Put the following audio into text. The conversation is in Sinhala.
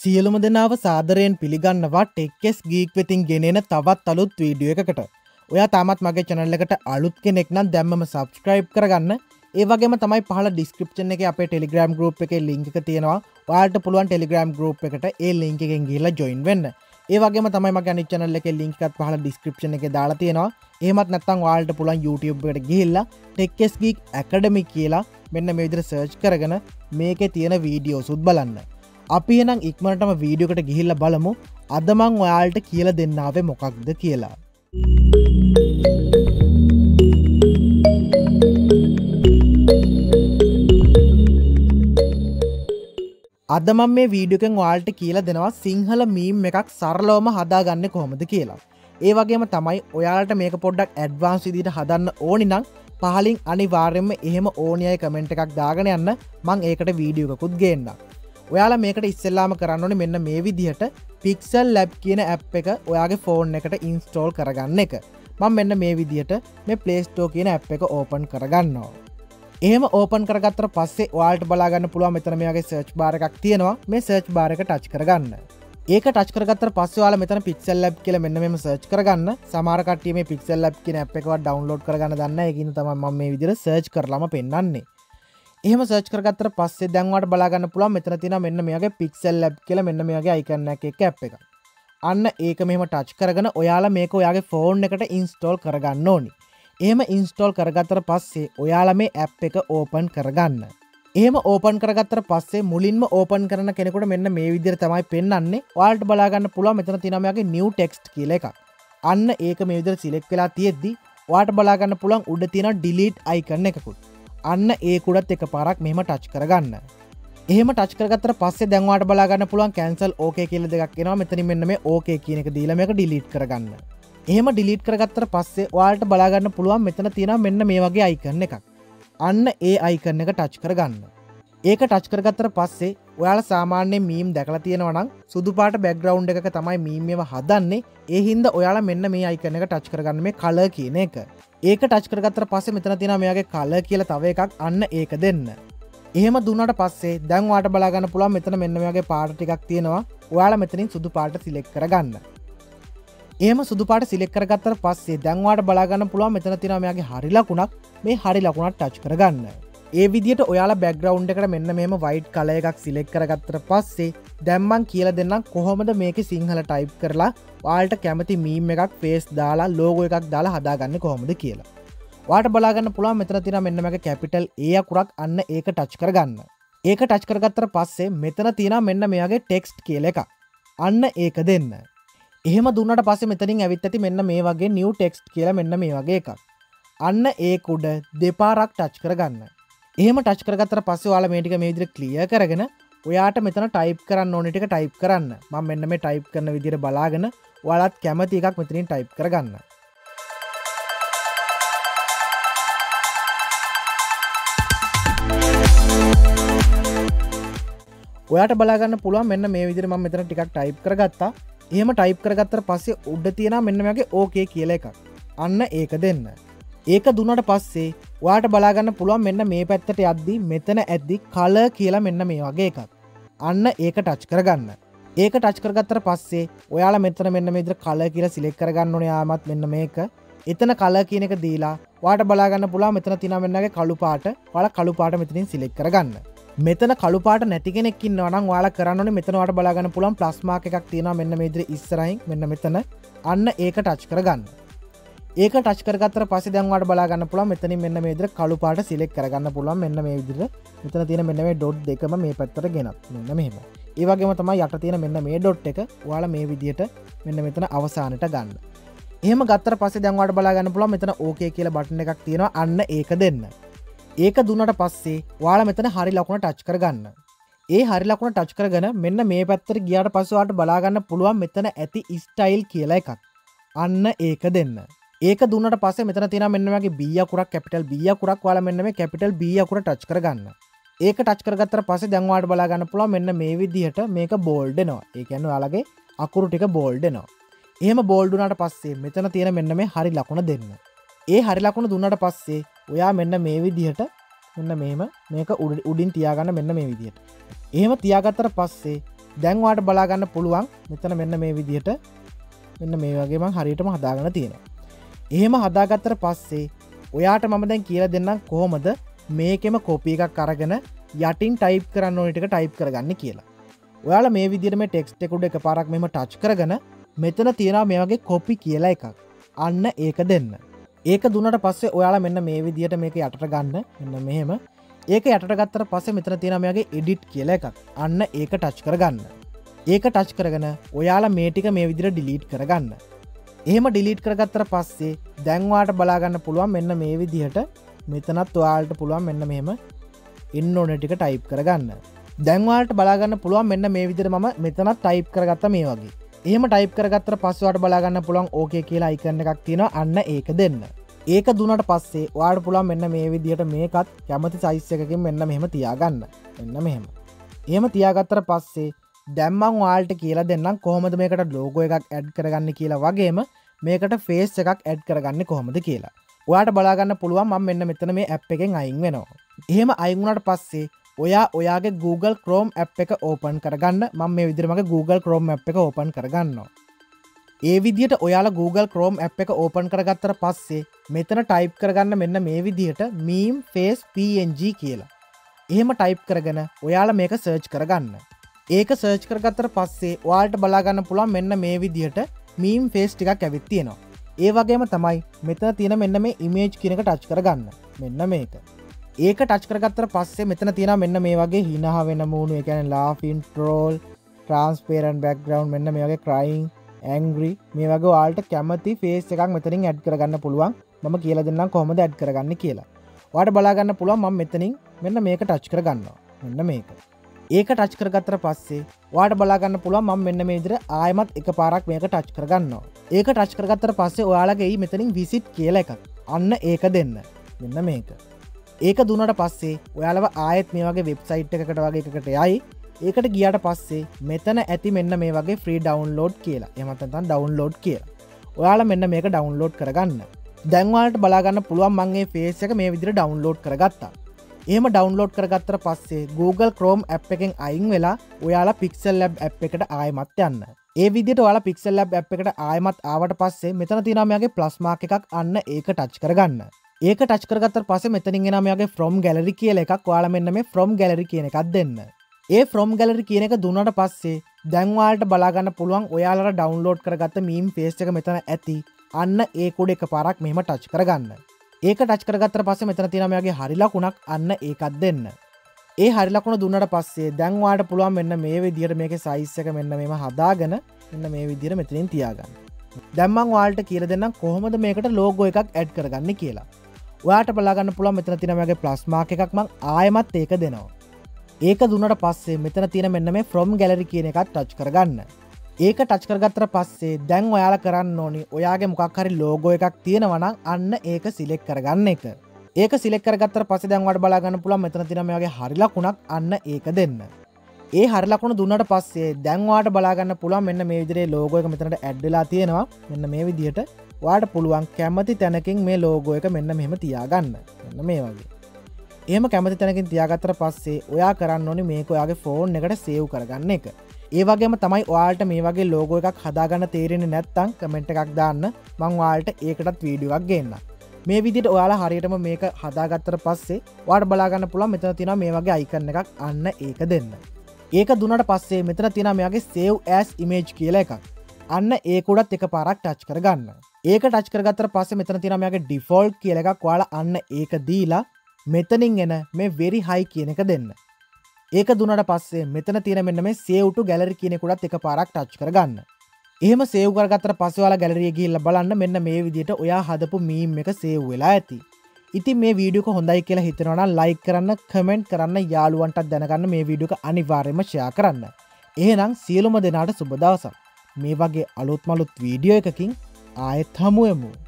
සියලුම දෙනාව සාදරයෙන් පිළිගන්නවා ටෙක්කෙස් ගීක් වෙතින් ගෙනෙන තවත් අලුත් වීඩියෝ එකකට. ඔයා තාමත් මගේ channel එකට අලුත් කෙනෙක් නම් දැම්මම subscribe කරගන්න. ඒ වගේම තමයි පහළ description එකේ අපේ Telegram group එකේ link එක තියෙනවා. ඔයාලට පුළුවන් Telegram group එකට ඒ link එකෙන් ගිහලා join වෙන්න. ඒ වගේම තමයි මගේ අනිත් channel එකේ link එකත් පහළ description එකේ දාලා තියෙනවා. එහෙමත් නැත්නම් ඔයාලට පුළුවන් YouTube එකට ගිහිල්ලා ටෙක්කෙස් ගීක් academy කියලා මෙන්න මේ විදිහට search කරගෙන මේකේ තියෙන වීඩියෝස් උත් බලන්න. අපි එහෙනම් ඉක්මනටම වීඩියෝ එකට ගිහිල්ලා බලමු අද මම ඔයාලට කියලා දෙන්න ආවේ මොකක්ද කියලා. අද මම මේ වීඩියෝ එකෙන් ඔයාලට කියලා දෙනවා සිංහල මීම් එකක් සරලවම හදාගන්නේ කොහොමද කියලා. ඒ වගේම තමයි ඔයාලට මේක පොඩ්ඩක් ඇඩ්වාන්ස් විදිහට හදන්න ඕනි නම් පහලින් අනිවාර්යයෙන්ම එහෙම ඕනි අය කමෙන්ට් එකක් දාගෙන යන්න මම ඒකට වීඩියෝ එකකුත් ගේන්නම්. ඔයාලා මේකට ඉස්සෙල්ලාම කරන්න ඕනේ මෙන්න මේ විදිහට Pixel Lab කියන app එක ඔයාගේ ෆෝන් එකට install කරගන්න එක. මම මෙන්න මේ විදිහට මේ Play Store කියන app එක open කරගන්නවා. එහෙම open කරගත්තට පස්සේ ඔයාලට බලා ගන්න පුළුවන් මෙතන මේ වගේ search bar එකක් තියෙනවා. මේ search bar එක touch කරගන්න. ඒක touch කරගත්තට පස්සේ ඔයාලා මෙතන Pixel Lab කියලා මෙන්න මෙහෙම search කරගන්න. සමහර කට්ටිය මේ Pixel Lab කියන app එකවත් download කරගන්න දන්නේ නැහැ. ඒකින් තමයි මම මේ විදිහට search කරලාම පෙන්නන්නේ. එහෙම සර්ච් කරගත්තට පස්සේ දැන් ඔයාලට බලා ගන්න පුළුවන් මෙතන තියෙනවා මෙන්න මේ වගේ Pixel Lab කියලා මෙන්න මේ වගේ icon එකක් එක්ක app එකක්. අන්න ඒක මෙහෙම touch කරගෙන ඔයාලා මේක ඔයාගේ ෆෝන් එකට install කරගන්න ඕනි. එහෙම install කරගත්තට පස්සේ ඔයාලා මේ app එක open කරගන්න. එහෙම open කරගත්තට පස්සේ මුලින්ම open කරන කෙනෙකුට මෙන්න මේ විදිහට තමයි පෙන්වන්නේ. ඔයාලට බලා ගන්න පුළුවන් මෙතන තියෙනවා මේ වගේ new text කියලා එකක්. අන්න ඒක මේ විදිහට select වෙලා තියෙද්දි ඔයාලට බලා ගන්න පුළුවන් උඩ තියෙන delete icon එකකුත්. අන්න ඒකුඩත් එක පාරක් මෙහෙම ටච් කරගන්න. එහෙම ටච් කරගත්තට පස්සේ දැන් ඔයාලට බලා ගන්න පුළුවන් cancel okay කියලා දෙකක් එනවා. මෙතනින් මෙන්න මේ okay කියන එක දීලා මේක delete කරගන්න. එහෙම delete කරගත්තට පස්සේ ඔයාලට බලා ගන්න පුළුවන් මෙතන තියෙනවා මෙන්න මේ වගේ icon එකක්. අන්න ඒ icon එක ටච් කරගන්න. ඒක ටච් කරගත්තට පස්සේ ඔයාලා සාමාන්‍යයෙන් මීම් දැකලා තියෙනවා නම් සුදු පාට background එකක තමයි මීම් ඒවා හදන්නේ. ඒ හින්දා ඔයාලා මෙන්න මේ icon එක ටච් කරගන්න මේ color කියන එක. ඒක ටච් කරගත්තට පස්සේ මෙතන තියෙනවා මේ වගේ color කියලා තව එකක් අන්න ඒක දෙන්න. එහෙම දුන්නාට පස්සේ දැන් ඔයාලට බලා ගන්න පුළුවන් මෙතන මෙන්න මේ වගේ පාට ටිකක් තියෙනවා. ඔයාලා මෙතනින් සුදු පාට සිලෙක්ට් කරගන්න. එහෙම සුදු පාට සිලෙක්ට් කරගත්තට පස්සේ දැන් ඔයාලට බලා ගන්න පුළුවන් මෙතන තියෙනවා මේ වගේ හරි ලකුණක්. මේ හරි ලකුණක් ටච් කරගන්න. ඒ විදිහට ඔයාලා background එකට මෙන්න මෙහෙම white color එකක් select කරගත්තට පස්සේ දැන් මම කියලා දෙන්නම් කොහොමද මේකේ සිංහල type කරලා ඔයාලට කැමති meme එකක් face දාලා logo එකක් දාලා හදාගන්නේ කොහොමද කියලා. ඔයාලට බලා ගන්න පුළුවන් මෙතන තියෙන මෙන්න මේක capital A අකුරක් අන්න ඒක touch කරගන්න. ඒක touch කරගත්තට පස්සේ මෙතන තියෙන මෙන්න මේ වගේ text කියලා එකක්. අන්න ඒක දෙන්න. එහෙම දුන්නාට පස්සේ මෙතනින් ඇවිත් ඇති මෙන්න මේ වගේ new text කියලා මෙන්න මේ වගේ එකක්. අන්න ඒක උඩ දෙපාරක් touch කරගන්න. එහෙම ටච් කරගත්තට පස්සේ ඔයාලා මේ ටික මේ විදිහට ක්ලියර් කරගෙන ඔයාට මෙතන ටයිප් කරන්න ඕනේ ටික ටයිප් කරන්න. මම මෙන්න මේ ටයිප් කරන විදිහට බලාගෙන ඔයාලත් කැමති එකක් මෙතනින් ටයිප් කරගන්න. ඔයාට බලා ගන්න පුළුවන් මෙන්න මේ විදිහට මම මෙතන ටිකක් ටයිප් කරගත්තා. එහෙම ටයිප් කරගත්තට පස්සේ උඩ තියෙනවා මෙන්න මේ වගේ okay කියලා එකක්. අන්න ඒක දෙන්න. ඒක දුන්නට පස්සේ ඔයාට බලා ගන්න පුළුවන් මෙන්න මේ පැත්තට යද්දි මෙතන ඇද්දි color කියලා මෙන්න මේ වගේ එකක්. අන්න ඒක ටච් කරගන්න. ඒක ටච් කරගත්තට පස්සේ ඔයාලා මෙතන මෙන්න මේ විදිහට color කියලා select කරගන්න ඕනේ. ආමත් මෙන්න මේක. එතන color කියන එක දීලා ඔයාට බලා ගන්න පුළුවන් මෙතන තියෙනවා මෙන්න වගේ කළු පාට. ඔයාලා කළු පාට මෙතනින් select කරගන්න. මෙතන කළු පාට නැති කෙනෙක් ඉන්නවා නම් ඔයාලා කරන්න ඕනේ මෙතන ඔයාට බලා ගන්න පුළුවන් plus mark එකක් තියෙනවා මෙන්න මේ විදිහට ඉස්සරහින් මෙන්න මෙතන. අන්න ඒක ටච් කරගන්න. ඒක ටච් කරගත්තට පස්සේ දැන් ඔයාලට බලා ගන්න පුළුවන් මෙතනින් මෙන්න මේ විදිහට කළු පාට සිලෙක්ට් කරගන්න පුළුවන් මෙන්න මේ විදිහට. මෙතන තියෙන මෙන්න මේ ඩොට් දෙකම මේ පැත්තට ගෙනත් මෙන්න මෙහෙම. ඒ වගේම තමයි යට තියෙන මෙන්න මේ ඩොට් එක ඔයාලා මේ විදිහට මෙන්න මෙතන අවසානට ගන්න. එහෙම ගත්තට පස්සේ දැන් ඔයාලට බලා ගන්න පුළුවන් මෙතන okay කියලා බටන් එකක් තියෙනවා. අන්න ඒක දෙන්න. ඒක දුන්නට පස්සේ ඔයාලා මෙතන හරි ලකුණ ටච් කරගන්න. ඒ හරි ලකුණ ටච් කරගෙන මෙන්න මේ පැත්තට ගියාට පස්සේ ඔයාලට බලා ගන්න පුළුවන් මෙතන ඇති style කියලා එකක්. අන්න ඒක දෙන්න. ඒක දුන්නට පස්සේ මෙතන තියෙනවා මෙන්න මේ වගේ B අකුරක් capital B අකුරක් ඔයාලා මෙන්න මේ capital B අකුර ටච් කරගන්න. ඒක ටච් කරගත්තට පස්සේ දැන් ඔයාලට බලා ගන්න පුළුවන් මෙන්න මේ විදිහට මේක bold වෙනවා. ඒ කියන්නේ ඔයාලගේ අකුරු ටික bold වෙනවා. එහෙම bold වුණාට පස්සේ මෙතන තියෙන මෙන්න මේ හරි ලකුණ දෙන්න. ඒ හරි ලකුණ දුන්නාට පස්සේ ඔයා මෙන්න මේ විදිහට මෙන්න මෙහෙම මේක උඩින් තියාගන්න මෙන්න මේ විදිහට. එහෙම තියාගත්තට පස්සේ දැන් ඔයාලට බලා ගන්න පුළුවන් මෙතන මෙන්න මේ විදිහට මෙන්න මේ වගේ මම හරියටම හදාගෙන තියෙනවා. එහෙම හදාගත්තට පස්සේ ඔයාට මම දැන් කියලා දෙන්නම් කොහොමද මේකෙම කොපි එකක් අරගෙන යටින් ටයිප් කරන්න ඕන ටික ටයිප් කරගන්න කියලා. ඔයාලා මේ විදිහට මේ ටෙක්ස්ට් එක උඩ එකපාරක් මෙහෙම ටච් කරගෙන මෙතන තියෙනවා මේ වගේ කොපි කියලා එකක්. අන්න ඒක දෙන්න. ඒක දුන්නට පස්සේ ඔයාලා මෙන්න මේ විදිහට මේක යටට ගන්න. මෙන්න මෙහෙම. ඒක යටට ගත්තට පස්සේ මෙතන තියෙනවා මේ වගේ එඩිට් කියලා එකක්. අන්න ඒක ටච් කරගන්න. ඒක ටච් කරගෙන ඔයාලා මේ ටික මේ විදිහට ඩිලීට් කරගන්න. එහෙම ඩිලීට් කරගත්තට පස්සේ දැන් ඔයාලට බලා ගන්න පුළුවන් මෙන්න මේ විදිහට මෙතනත් ඔයාලට පුළුවන් මෙන්න මෙහෙම ඉන්න ඕන ටික ටයිප් කරගන්න. දැන් ඔයාලට බලා ගන්න පුළුවන් මෙන්න මේ විදිහට මම මෙතනත් ටයිප් කරගත්තා මේ වගේ. එහෙම ටයිප් කරගත්තට පස්සේ ඔයාලට බලා ගන්න පුළුවන් ඕකේ කියලා අයිකන් එකක් තියෙනවා. අන්න ඒක දෙන්න. ඒක දුන්නට පස්සේ ඔයාලට පුළුවන් මෙන්න මේ විදිහට මේකත් කැමති සයිස් එකකින් මෙන්න මෙහෙම තියාගන්න. මෙන්න මෙහෙම. එහෙම තියාගත්තට පස්සේ දැන් මම ඔයාලට කියලා දෙන්නම් කොහොමද මේකට ලෝගෝ එකක් ඇඩ් කරගන්නේ කියලා වගේම මේකට ෆේස් එකක් ඇඩ් කරගන්නේ කොහොමද කියලා. ඔයාට බලා ගන්න පුළුවන් මම මෙන්න මෙතන මේ ඇප් එකෙන් අයින් වෙනවා. එහෙම අයින් වුණාට පස්සේ ඔයා ඔයාගේ Google Chrome app එක ඕපන් කරගන්න. මම මේ විදිහට මගේ Google Chrome app එක ඕපන් කරගන්නවා. ඒ විදිහට ඔයාලා Google Chrome app එක ඕපන් කරගත්තට පස්සේ මෙතන ටයිප් කරගන්න මෙන්න මේ විදිහට meme face png කියලා. එහෙම ටයිප් කරගෙන ඔයාලා මේක සර්ච් කරගන්න. ඒක සර්ච් කරගත්තට පස්සේ ඔයාලට බලා ගන්න පුළුවන් මෙන්න මේ විදිහට meme face ටිකක් ඇවිත් තියෙනවා. ඒ වගේම තමයි මෙතන තියෙන මෙන්න මේ image කියන එක ටච් කරගන්න. මෙන්න මේක. ඒක ටච් කරගත්තට පස්සේ මෙතන තියෙනවා මෙන්න මේ වගේ හිනහ වෙන මූණු, ඒ කියන්නේ laughing, troll, transparent background, මෙන්න මේ වගේ crying, angry, මේ වගේ ඔයාලට කැමති face එකක් මෙතනින් ඇඩ් කරගන්න පුළුවන්. මම කියලා දෙන්නම් කොහොමද ඇඩ් කරගන්නේ කියලා. ඔයාලට බලා ගන්න පුළුවන් මම මෙතනින් මෙන්න මේක ටච් කරගන්නවා. මෙන්න මේක. ඒක ටච් කරගත්තට පස්සේ ඔයාලට බලා ගන්න පුළුවන් මම මෙන්න මේ විදිහට ආයෙමත් එකපාරක් මේක ටච් කරගන්නවා. ඒක ටච් කරගත්තට පස්සේ ඔයාලගේ එයි මෙතනින් visit කියලා එකක්. අන්න ඒක දෙන්න. මෙන්න මේක. ඒක දුන්නට පස්සේ ඔයාලව ආයෙත් මේ වගේ වෙබ්සයිට් එකකට වගේ එකකට යයි. ඒකට ගියාට පස්සේ මෙතන ඇති මෙන්න මේ වගේ free download කියලා. එහෙම නැත්නම් download කියලා. ඔයාලා මෙන්න මේක download කරගන්න. දැන් ඔයාලට බලා ගන්න පුළුවන් මම මේ face එක මේ විදිහට download කරගත්තා. එහෙම download කරගත්තට පස්සේ Google Chrome app එකෙන් අයින් වෙලා ඔයාලා Pixel Lab app එකට ආයෙමත් යන්න. ඒ විදිහට ඔයාලා Pixel Lab app එකට ආයෙමත් ආවට පස්සේ මෙතන තියෙනවා මේ වගේ plus mark එකක්. අන්න ඒක ටච් කරගන්න. ඒක ටච් කරගත්තට පස්සේ මෙතනින් එනවා මේ වගේ from gallery කියලා එකක්. ඔයාලා මෙන්න මේ from gallery කියන එකක් දෙන්න. ඒ from gallery කියන එක දුන්නාට පස්සේ දැන් ඔයාලට බලා ගන්න පුළුවන් ඔයාලට download කරගත්ත meme face එක මෙතන ඇති. අන්න ඒක උඩ එකපාරක් මෙහෙම ටච් කරගන්න. ඒක ටච් කරගත්තට පස්සේ මෙතන තියෙනවා මේ වගේ හරි ලකුණක්. අන්න ඒකත් දෙන්න. ඒ හරි ලකුණ දුන්නාට පස්සේ දැන් ඔයාලට පුළුවන් මෙන්න මේ විදිහට මේකේ size එක මෙන්න මෙහෙම හදාගෙන මෙන්න මේ විදිහට මෙතනින් තියාගන්න. දැන් මම ඔයාලට කියලා දෙන්නම් කොහොමද මේකට logo එකක් add කරගන්නේ කියලා. ඔයාට බලා ගන්න පුළුවන් මෙතන තියෙන මේ වගේ plus mark එකක් මම ආයෙමත් ඒක දෙනවා. ඒක දුන්නට පස්සේ මෙතන තියෙන මෙන්න මේ from gallery කියන එකත් ටච් කරගන්න. ඒක ටච් කරගත්තට පස්සේ දැන් ඔයාලා කරන්න ඕනි ඔයාගේ මොකක් හරි logo එකක් තියෙනවා නම් අන්න ඒක select කරගන්න එක. ඒක select කරගත්තට පස්සේ දැන් ඔයාලට බලා ගන්න පුළුවන් මෙතන තියෙන මේ වගේ හරි ලකුණක්. අන්න ඒක දෙන්න. ඒ හරි ලකුණ දුන්නට පස්සේ දැන් ඔයාලට බලා ගන්න පුළුවන් මෙන්න මේ විදිහේ logo එක මෙතනට add වෙලා තියෙනවා. මෙන්න මේ විදිහට ඔයාට පුළුවන් කැමති තැනකින් මේ logo එක මෙන්න මෙහෙම තියාගන්න. මෙන්න මේ වගේ. එහෙම කැමති තැනකින් තියාගත්තට පස්සේ ඔයා කරන්න ඕනේ මේක ඔයාගේ ෆෝන් එකට සේව් කරගන්න එක. ඒ වගේම තමයි ඔයාලට මේ වගේ logo එකක් හදාගන්න තේරෙන්නේ නැත්නම් කමෙන්ට් එකක් දාන්න. මම ඔයාලට ඒකටත් වීඩියෝ එකක් ගේන්නම්. මේ විදිහට ඔයාලා හරියටම මේක හදාගත්තට පස්සේ ඔයාලට බලා ගන්න පුළුවන් මෙතන තියෙනවා මේ වගේ අයිකන් එකක්. අන්න ඒක දෙන්න. ඒක දුන්නාට පස්සේ මෙතන තියෙනවා මේ වගේ save as image කියලා එකක්. අන්න ඒක උඩත් එකපාරක් ටච් කරගන්න. ඒක ටච් කරගත්තට පස්සේ මෙතන තියෙනවා මේ වගේ default කියලා එකක්. ඔයාලා අන්න ඒක දීලා මෙතනින් එන මේ very high කියන එක දෙන්න. ඒක දුන්නාට පස්සේ මෙතන තියෙන මෙන්න මේ save to gallery කියන එක උඩත් එකපාරක් ටච් කරගන්න. එහෙම save කරගත්තට පස්සේ ඔයාලා gallery එක ගිහිල්ලා බලන්න මෙන්න මේ විදිහට ඔයා හදපු meme එක save වෙලා ඇති. ඉතින් මේ වීඩියෝ එක හොඳයි කියලා හිතනවා නම් like කරන්න, comment කරන්න, යාළුවන්ටත් දැනගන්න මේ වීඩියෝ එක අනිවාර්යයෙන්ම share කරන්න. එහෙනම් සියලුම දෙනාට සුබ දවසක්. මේ වගේ අලුත් මලුත් වීඩියෝ එකකින් ආයෙත් හමු වෙමු.